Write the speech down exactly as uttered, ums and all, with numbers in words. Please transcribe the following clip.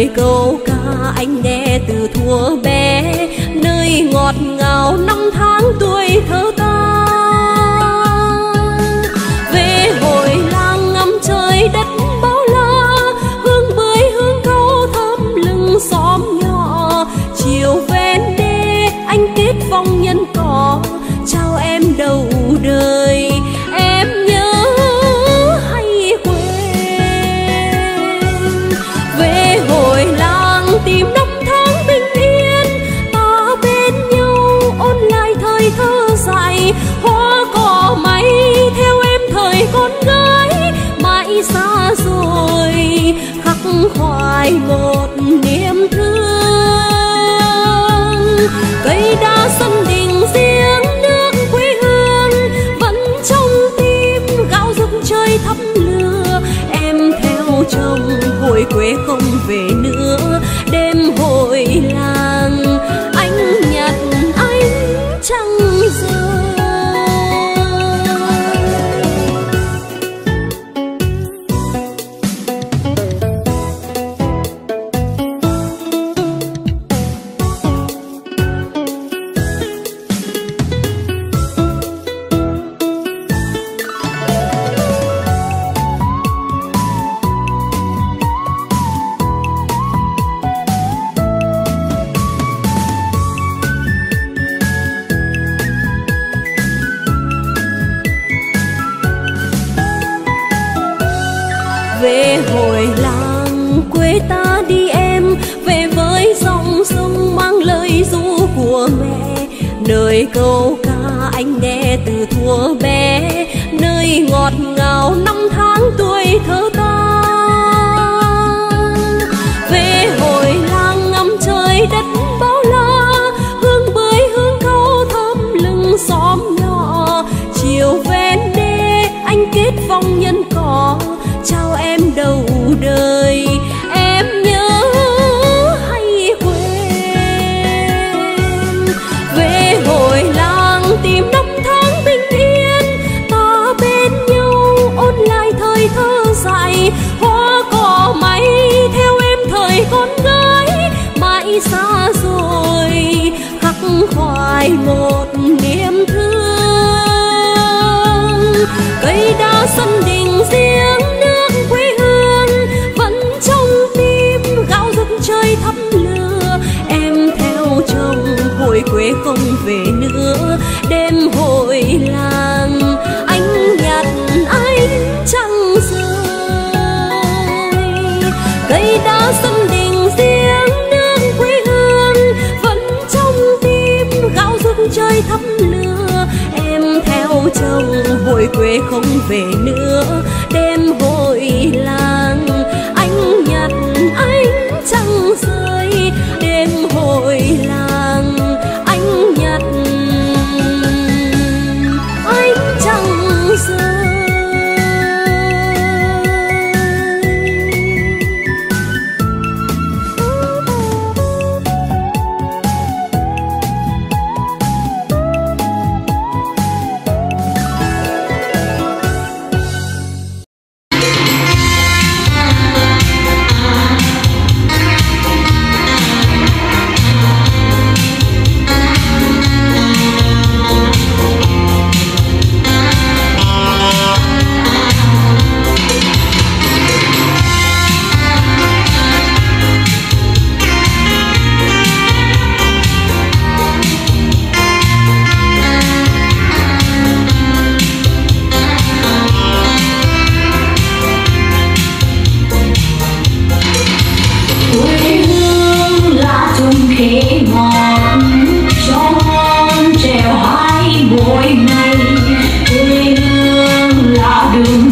lời câu ca anh nghe từ thuở bé, nơi ngọt ngào năm tháng tuổi thơ ta. Về hồi làng ngắm trời đất bao la, hương bưởi hương câu thơm lưng xóm nhỏ. Chiều ven đê anh kết vòng nhân cỏ, chào em đầu đời. Em nhớ hay quên về hồi làng tìm năm tháng bình yên, ta bên nhau ôn lại thời thơ dại. Hoa cỏ may theo em thời con gái, mãi xa rồi khắc khoải một niềm thương. Cây đa sân đình riêng nước quê hương, vẫn trong tim gạo dục trời thắp lửa. Em theo chồng hồi quê không về nữa, đêm hội làng anh nhặt ánh trăng rơi. Về hồi làng quê ta đi em, về với dòng sông mang lời ru của mẹ. Nơi câu ca anh nghe từ thuở bé, nơi ngọt ngào năm tháng tuổi thơ ta. Về hồi làng ngắm trời đất bao la, hương bưởi hương câu thơm lưng xóm nhỏ. Chiều ven đê anh kết vòng nhân cỏ, chào em đầu đời. Em nhớ hay quên về hồi làng tìm năm tháng bình yên, ta bên nhau ôn lại thời thơ dại. Hoa cỏ may theo em thời con gái, mãi xa rồi khắc khoải một niềm thương. Cây đa sân đình riêng nước quê hương, vẫn trong tim gạo dục trời thắp lửa. Em theo chồng hồi quê không về nữa, đêm hội làng anh nhặt ánh trăng rơi. Cây đa sân đình riêng nước quê hương, vẫn trong tim gạo dục trời thắp lửa. Em theo chồng hồi quê không về nữa, đêm hội làng anh nhặt ánh trăng rơi. Đêm hội làng anh nhặt ánh trăng rơi. Hãy subscribe cho kênh Ghiền Mì Gõ để không bỏ lỡ những video hấp dẫn.